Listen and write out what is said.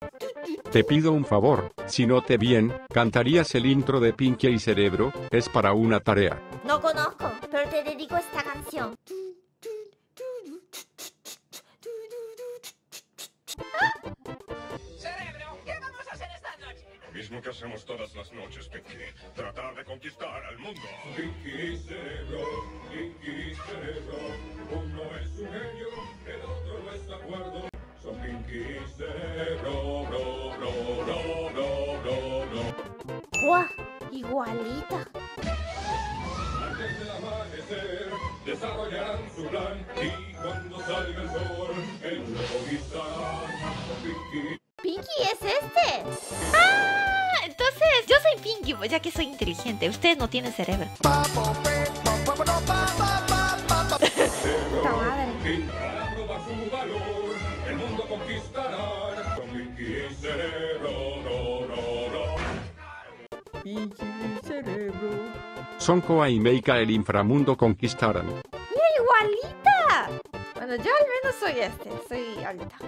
Te pido un favor, si no te bien, ¿cantarías el intro de Pinky y Cerebro? Es para una tarea. No conozco, pero te dedico esta canción. Cerebro, ¿qué vamos a hacer esta noche? Lo mismo que hacemos todas las noches, Pinky. Tratar de conquistar al mundo. Pinky y Cerebro, Pinky y Cerebro. Uno es un genio, el otro no está de acuerdo. Son Pinky y Cerebro, bro, bro, bro, bro, bro, bro. ¡Guau! Igualita. Antes del amanecer, desarrollarán su plan. Y cuando salga el sol, el mundo conquistarán. Son Pinky. ¿Pinky es este? Ah, entonces yo soy Pinky, pues ya que soy inteligente. Ustedes no tienen cerebro. ¡Puta madre! Para probar su valor, el mundo conquistará. Con Pinky y Cerebro, no, no, no. Pinky y Cerebro. Son Koa y Meika el inframundo conquistarán. ¡Mira, igualita! Bueno, yo al menos soy soy alta.